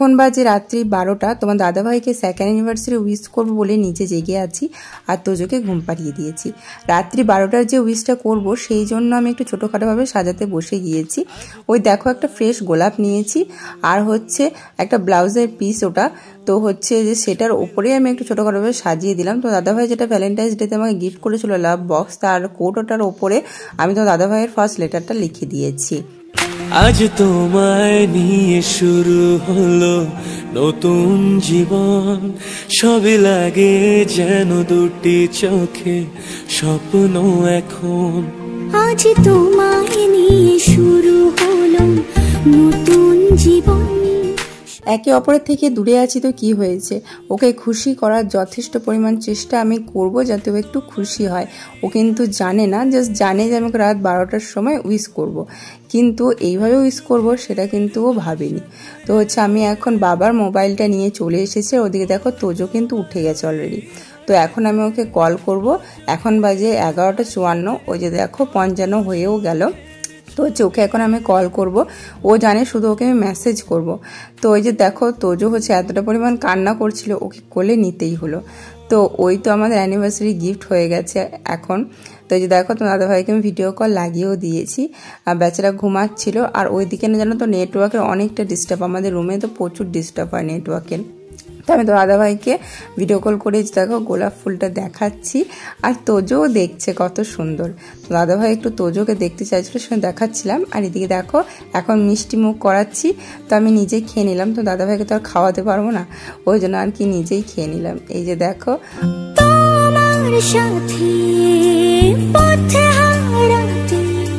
এখন বাজে রাত্রি 12টা। তোমার দাদাভাইকে সেকেন্ড অ্যানিভার্সারি উইশ করবো বলে নিচে জেগে আছি আর তোজোকে ঘুম পাড়িয়ে দিয়েছি। রাত্রি 12টার যে উইশটা করব সেই জন্য আমি একটু ছোটোখাটোভাবে সাজাতে বসে গিয়েছি। ওই দেখো একটা ফ্রেশ গোলাপ নিয়েছি আর হচ্ছে একটা ব্লাউজের পিস, ওটা তো হচ্ছে যে সেটার ওপরে আমি একটু ছোটোখাটোভাবে সাজিয়ে দিলাম। তো দাদাভাই যেটা ভ্যালেন্টাইন্স ডেতে আমাকে গিফট করেছিল লাভ বক্স, তার কোটোটার ওপরে আমি তো দাদাভাইয়ের ফার্স্ট লেটারটা লিখে দিয়েছি। আজ তোমায় নিয়ে শুরু হলো নতুন জীবন, সবই লাগে যেন দুটি চোখে স্বপ্ন এখন। আজ তোমায় নিয়ে শুরু হলো নতুন জীবন। একে অপরের থেকে দূরে আছি তো কি হয়েছে, ওকে খুশি করার যথেষ্ট পরিমাণ চেষ্টা আমি করব যাতে ও একটু খুশি হয়। ও কিন্তু জানে না, জাস্ট জানে যে আমাকে রাত 12টার সময় উইশ করব, কিন্তু এইভাবে উইশ করব সেটা কিন্তু ও ভাবেনি। তো হচ্ছে আমি এখন বাবার মোবাইলটা নিয়ে চলে এসেছি, ওদিকে দেখো তোজো কিন্তু উঠে গেছে অলরেডি। তো এখন আমি ওকে কল করব। এখন বাজে 11টা 54, ওই যে দেখো 55 হয়েও গেল। তো ওকে এখন আমি কল করব, ও জানে শুধু ওকে আমি মেসেজ করব। তো ওই যে দেখো তোজো হচ্ছে এতটা পরিমাণ কান্না করছিল, ওকে কোলে নিতেই হলো। তো ওই তো আমাদের অ্যানিভার্সারি গিফট হয়ে গেছে এখন। তো এই যে দেখো তোমার দাদাভাইকে আমি ভিডিও কল লাগিয়েও দিয়েছি, আর বেচারা ঘুমাচ্ছিল। আর ওইদিকে না জানো তো নেটওয়ার্কের অনেকটা ডিস্টার্ব, আমাদের রুমে তো প্রচুর ডিস্টার্ব হয় নেটওয়ার্কের। তো আমি তো দাদাভাইকে ভিডিও কল করে দেখো গোলাপ ফুলটা দেখাচ্ছি, আর তোজোও দেখছে কত সুন্দর। তো দাদাভাই একটু তোজোকে দেখতে চাইছিল, সেখানে দেখাচ্ছিলাম। আর এদিকে দেখো এখন মিষ্টি মুখ করাচ্ছি, তো আমি নিজেই খেয়ে নিলাম। তো দাদাভাইকে তো আর খাওয়াতে পারবো না, ওই জন্য আর কি নিজেই খেয়ে নিলাম। এই যে দেখো তোমার সাথে পথে হারাতে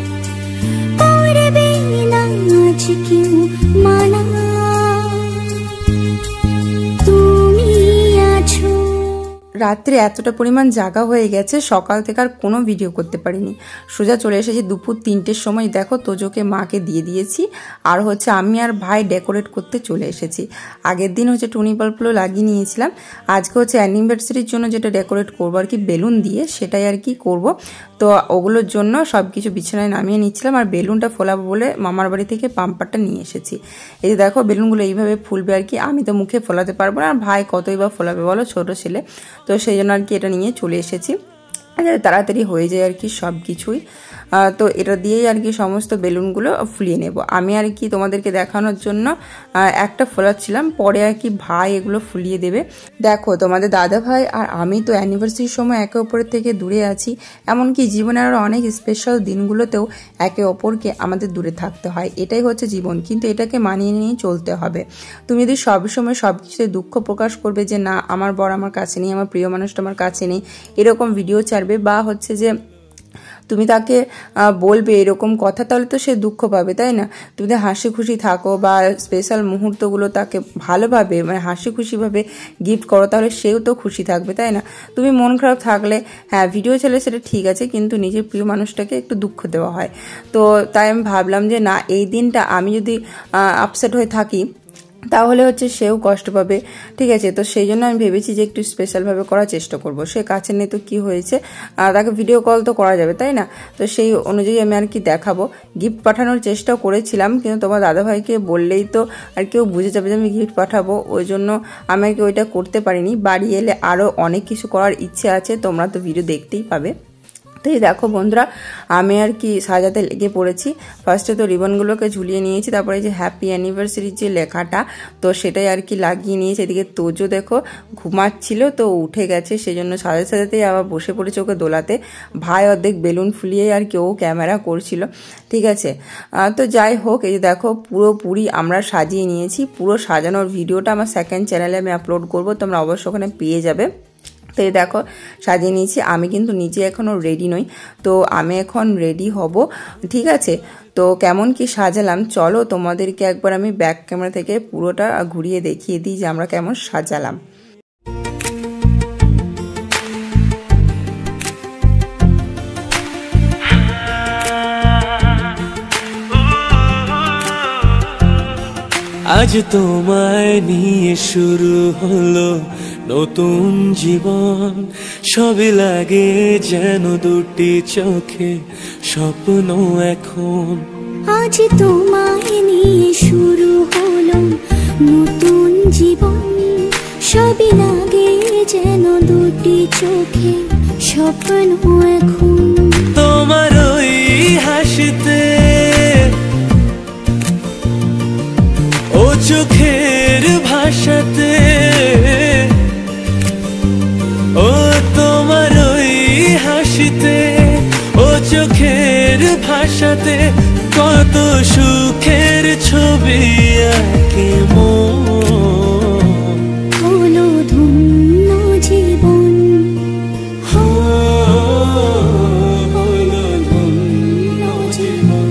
করবে না আজ কেউ মানা। রাত্রে এতটা পরিমাণ জাগা হয়ে গেছে, সকাল থেকে আর কোনো ভিডিও করতে পারিনি। সোজা চলে এসেছি দুপুর 3টের সময়। দেখো তোজোকে মাকে দিয়ে দিয়েছি, আর হচ্ছে আমি আর ভাই ডেকোরেট করতে চলে এসেছি। আগের দিন হচ্ছে টুনি বাল্বগুলো লাগিয়ে নিয়েছিলাম, আজকে হচ্ছে অ্যানিভার্সারির জন্য যেটা ডেকোরেট করবো আর কি বেলুন দিয়ে, সেটাই আর কি করব। তো ওগুলোর জন্য সব কিছু বিছানায় নামিয়ে নিচ্ছিলাম, আর বেলুনটা ফোলাবো বলে মামার বাড়ি থেকে পাম্পারটা নিয়ে এসেছি। এই যে দেখো বেলুনগুলো এইভাবে ফুলবে আর কি, আমি তো মুখে ফোলাতে পারবো না, আর ভাই কতই বা ফোলাবে বলো, ছোট ছেলে। তো সেই জন্য আর কি এটা নিয়ে চলে এসেছি, তাড়াতাড়ি হয়ে যায় আর কি সব কিছুই। তো এটা দিয়েই আর কি সমস্ত বেলুনগুলো ফুলিয়ে নেব আমি আর কি তোমাদেরকে দেখানোর জন্য একটা ফোলাচ্ছিলাম, পরে আর কি ভাই এগুলো ফুলিয়ে দেবে। দেখো তোমাদের দাদা ভাই আর আমি তো অ্যানিভার্সারির সময় একে অপরের থেকে দূরে আছি, এমনকি জীবনের আরও অনেক স্পেশাল দিনগুলোতেও একে অপরকে আমাদের দূরে থাকতে হয়। এটাই হচ্ছে জীবন, কিন্তু এটাকে মানিয়ে নিয়ে চলতে হবে। তুমি যদি সবসময় সব কিছুতে দুঃখ প্রকাশ করবে যে না আমার বর আমার কাছে নেই, আমার প্রিয় মানুষটা আমার কাছে নেই, এরকম ভিডিও ছাড়বে বা হচ্ছে যে তুমি তাকে বলবে এরকম কথা, তাহলে তো সে দুঃখ পাবে, তাই না? তুমি যদি হাসি খুশি থাকো বা স্পেশাল মুহূর্তগুলো তাকে ভালোভাবে মানে হাসি খুশিভাবে গিফট করো, তাহলে সেও তো খুশি থাকবে, তাই না? তুমি মন খারাপ থাকলে হ্যাঁ ভিডিও ছেলে সেটা ঠিক আছে, কিন্তু নিজের প্রিয় মানুষটাকে একটু দুঃখ দেওয়া হয়। তো তাই আমি ভাবলাম যে না এই দিনটা আমি যদি আপসেট হয়ে থাকি তাহলে হচ্ছে সেও কষ্ট পাবে, ঠিক আছে? তো সেই জন্য আমি ভেবেছি যে একটু স্পেশালভাবে করার চেষ্টা করব। সে কাছে নেই তো কী হয়েছে, তাকে ভিডিও কল তো করা যাবে, তাই না? তো সেই অনুযায়ী আমি আর কি দেখাবো। গিফট পাঠানোর চেষ্টাও করেছিলাম, কিন্তু তোমার দাদাভাইকে বললেই তো আর কেউ বুঝে যাবে যে আমি গিফট পাঠাবো, ওই জন্য আমি আর কি ওইটা করতে পারিনি। বাড়ি এলে আরও অনেক কিছু করার ইচ্ছে আছে, তোমরা তো ভিডিও দেখতেই পাবে। তো এই দেখো বন্ধুরা আমি আর কি সাজাতে লেগে পড়েছি। ফার্স্টে তো রিবনগুলোকে ঝুলিয়ে নিয়েছি, তারপরে যে হ্যাপি অ্যানিভার্সারির যে লেখাটা তো সেটাই আর কি লাগিয়ে নিয়েছি। এদিকে তোজো দেখো ঘুমাচ্ছিল, তো উঠে গেছে, সেই জন্য সাজাতে সাজাতেই আবার বসে পড়েছে ওকে দোলাতে। ভাই অর্ধেক বেলুন ফুলিয়ে আর কি ও ক্যামেরা করছিল, ঠিক আছে? তো যাই হোক, এই যে দেখো পুরোপুরি আমরা সাজিয়ে নিয়েছি। পুরো সাজানোর ভিডিওটা আমার সেকেন্ড চ্যানেলে আমি আপলোড করব, তোমরা অবশ্যই ওখানে পেয়ে যাবে। তো এই দেখো সাজিয়ে নিয়েছি, আমি কিন্তু নিজে এখনও রেডি নই, তো আমি এখন রেডি হব, ঠিক আছে? তো কেমন কি সাজালাম চলো তোমাদেরকে একবার আমি ব্যাক ক্যামেরা থেকে পুরোটা ঘুরিয়ে দেখিয়ে দিই যে আমরা কেমন সাজালাম। আজ তোমায় নিয়ে শুরু হলো নতুন জীবন, সবই লাগে যেন দুটি চোখে স্বপ্ন এখন। আজ তোমায় নিয়ে শুরু হলো নতুন জীবন সবই লাগে যেন দুটি চোখে স্বপ্ন এখন তোমার ওই হাসিতে ও চোখের ভাষাতে ও তোমার ওই হাসিতে ও চোখের ভাষাতে কত সুখের ছবি আঁকে মন হলো ধন্য জীবন হলো ধন্য জীবন।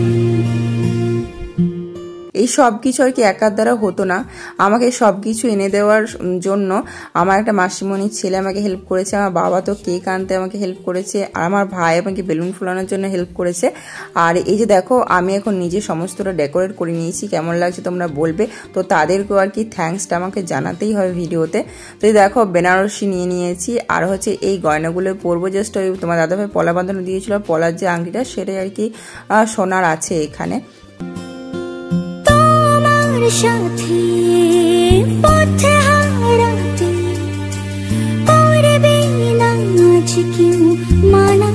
এই সব কিছু আর কি একার দ্বারা হতো না, আমাকে সব কিছু এনে দেওয়ার জন্য আমার একটা মাসিমণির ছেলে আমাকে হেল্প করেছে, আমার বাবা তো কেক আনতে আমাকে হেল্প করেছে, আর আমার ভাই আমাকে বেলুন ফুলানোর জন্য হেল্প করেছে। আর এই যে দেখো আমি এখন নিজে সমস্তটা ডেকোরেট করে নিয়েছি, কেমন লাগছে তোমরা বলবে। তো তাদেরকেও আর কি থ্যাঙ্কসটা আমাকে জানাতেই হবে ভিডিওতে। তো এই দেখো বেনারসি নিয়ে নিয়েছি, আর হচ্ছে এই গয়নাগুলো পরবো। জাস্ট ওই তোমার দাদাভাই পলা বাঁধানো দিয়েছিল, পলার যে আংটিটা সেটাই আর কি সোনার আছে এখানে। সাথে পথে হারাতে করবে না আজ কেউ মানা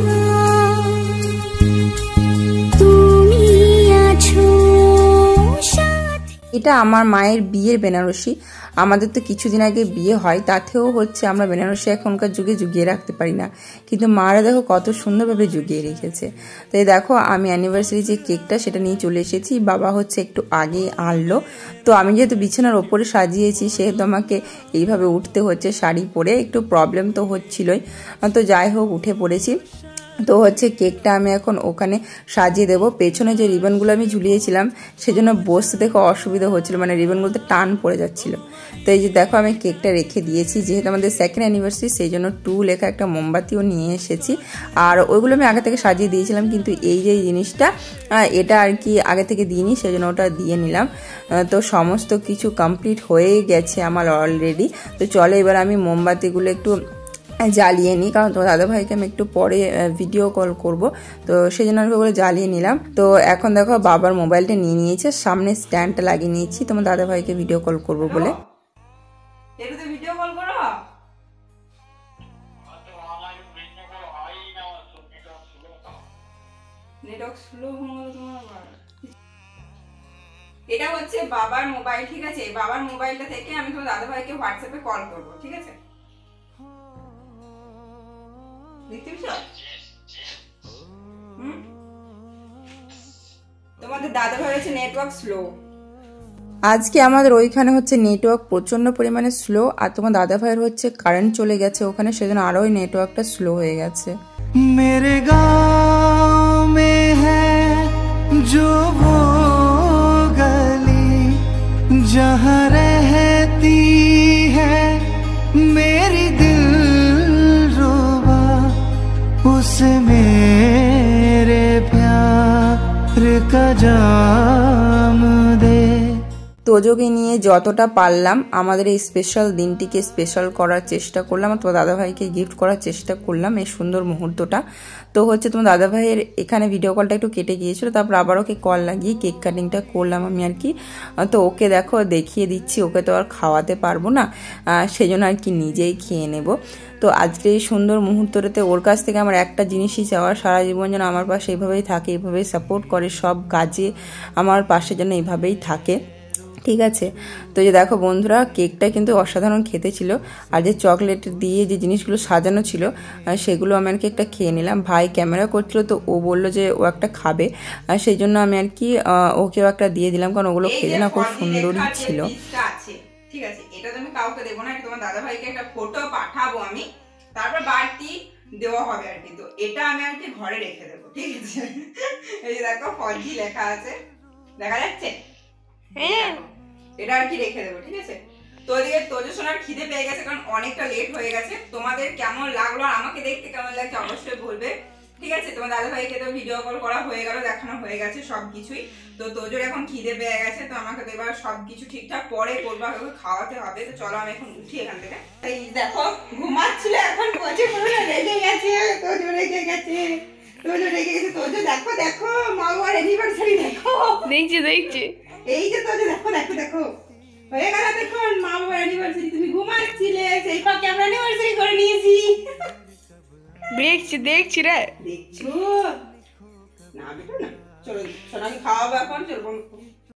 তুমি আছো সাথে। এটা আমার মায়ের বিয়ের বেনারসি। আমাদের তো কিছুদিন আগে বিয়ে হয়, তাতেও হচ্ছে আমরা বেনারসি এখনকার যুগে জুগিয়ে রাখতে পারি না, কিন্তু মারা দেখো কত সুন্দরভাবে জুগিয়ে রেখেছে। তো এই দেখো আমি অ্যানিভার্সারি যে কেকটা সেটা নিয়ে চলে এসেছি, বাবা হচ্ছে একটু আগে আনলো। তো আমি যেহেতু বিছানার ওপরে সাজিয়েছি সেহেতু আমাকে এইভাবে উঠতে হচ্ছে শাড়ি পরে, একটু প্রবলেম তো হচ্ছিলই। তো যাই হোক উঠে পড়েছি। তো হচ্ছে কেকটা আমি এখন ওখানে সাজিয়ে দেবো। পেছনে যে রিবনগুলো আমি ঝুলিয়েছিলাম সেজন্য বসতে দেখো অসুবিধা হচ্ছিল, মানে রিবনগুলোতে টান পড়ে যাচ্ছিল। তো এই যে দেখো আমি কেকটা রেখে দিয়েছি, যেহেতু আমাদের সেকেন্ড অ্যানিভার্সারি সেই জন্য 2 লেখা একটা মোমবাতিও নিয়ে এসেছি। আর ওইগুলো আমি আগে থেকে সাজিয়ে দিয়েছিলাম, কিন্তু এই যে জিনিসটা এটা আর কি আগে থেকে দিইনি, সেই জন্য ওটা দিয়ে নিলাম। তো সমস্ত কিছু কমপ্লিট হয়ে গেছে আমার অলরেডি। তো চলো এবার আমি মোমবাতিগুলো একটু জ্বালিয়ে নিই, কারণ তোমার দাদাভাইকে আমি একটু পরে ভিডিও কল করব, তো সেই জন্য আমি ওগুলো জ্বালিয়ে নিলাম। তো এখন দেখো বাবার মোবাইলটা নিয়ে নিয়েছে, সামনে স্ট্যান্ডটা লাগিয়ে নিয়েছি তোমার দাদাভাইকে ভিডিও কল করব বলে। ভিডিও কল করো, এটা হচ্ছে বাবার মোবাইল, ঠিক আছে? বাবার মোবাইলটা থেকে আমি তোমার দাদাভাইকে হোয়াটসঅ্যাপে কল করব, ঠিক আছে? দেখতে পেয়েছো? তোমাদের দাদাভাই হচ্ছে নেটওয়ার্ক স্লো। আজকে আমাদের ওইখানে হচ্ছে নেটওয়ার্ক প্রচন্ড পরিমাণে স্লো, আর তোমার দাদাভাইয়ের হচ্ছে কারেন্ট চলে গেছে ওখানে, সেজন্য আরো ওই নেটওয়ার্কটা স্লো হয়ে গেছে। मेरे गाँव में है जो वो गली जहाँ रहती है मेरी दिलरुबा, उसे मेरे प्यार का जाम दे। তোজোকে নিয়ে যতটা পারলাম আমাদের এই স্পেশাল দিনটিকে স্পেশাল করার চেষ্টা করলাম, তোমার দাদাভাইকে গিফট করার চেষ্টা করলাম এই সুন্দর মুহূর্তটা। তো হচ্ছে তোমার দাদাভাইয়ের এখানে ভিডিও কলটা একটু কেটে গিয়েছিল, তারপর আবার ওকে কল লাগিয়ে কেক কাটিংটা করলাম আমি আর কি। তো ওকে দেখো দেখিয়ে দিচ্ছি, ওকে তো আর খাওয়াতে পারবো না, সেজন্য আর কি নিজেই খেয়ে নেব। তো আজকে এই সুন্দর মুহূর্তটাতে ওর কাছ থেকে আমার একটা জিনিসই চাওয়ার, সারা জীবন যেন আমার পাশে এইভাবেই থাকে, এইভাবেই সাপোর্ট করে, সব কাজে আমার পাশে যেন এইভাবেই থাকে, ঠিক আছে? তো যে দেখো বন্ধুরা কেকটা কিন্তু অসাধারণ খেতে ছিল, আর যে চকলেট দিয়ে যে জিনিসগুলো সাজানো ছিল সেগুলো আমি আর কি একটা খেয়ে নিলাম। ভাই ক্যামেরা করছিল, তো ও বললো যে ও একটা খাবে, আর সেই জন্য আমি আর কি ওকেও একটা দিয়ে দিলাম, কারণ ওগুলো খেতে না খুব সুন্দরই ছিল। ঠিক আছে, এটা তো আমি কাউকে দেবো না, তোমার দাদাভাইকে একটা ফটো পাঠাবো আমি, তারপর বাড়তি দেওয়া হবে আর কি। তো এটা আমি আর কি ঘরে রেখে দেবো, ঠিক আছে? এই যে দেখো ফজি লেখা আছে, দেখা যাচ্ছে? হ্যাঁ, এটা আর কি রেখে দেবো, ঠিক আছে? তো এদিকে তোজো সোনার খিদে পেয়ে গেছে, কারণ অনেকটা লেট হয়ে গেছে। তোমাদের কেমন লাগলো আর আমাকে দেখতে কেমন লাগছে অবশ্যই বলবে, ঠিক আছে? তোমার দাদাভাইকে তো ভিডিও কল করা হয়ে গেল, দেখানো হয়ে গেছে সবকিছুই। তো তোজোর এখন খিদে পেয়ে গেছে, তো আমাকে তো এবার সবকিছু ঠিকঠাক পরে করবো, ওকে খাওয়াতে হবে। তো চলো আমি এখন উঠি এখান থেকে। এই দেখো ঘুমাচ্ছিল, এখন পচে পুরো রেগে গেছে, তোজো রেগে গেছে, তোজো রেগে গেছে। তোজো দেখো দেখো মা বাবার অ্যানিভার্সারি দেখো, দেখছি দেখছি, এই যে তোজো দেখো দেখো দেখো হয়ে গেল দেখুন মা বাবার অ্যানিভার্সারি, তুমি ঘুমাচ্ছিলে সেই ফাঁকে আমরা অ্যানিভার্সারি করে নিয়েছি। দেখছি রে। দেখছো না বেটা না, চলো সোনাকে খাওয়াবো এখন, চলো